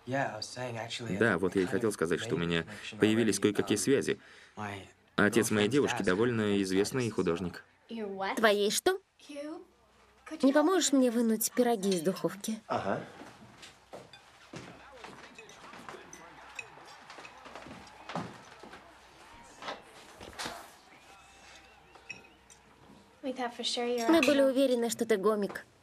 Да, вот я и хотел сказать, что у меня появились кое-какие связи. Отец моей девушки довольно известный художник. Твоей что? Не поможешь мне вынуть пироги из духовки? Ага. Мы были уверены, что ты гомик.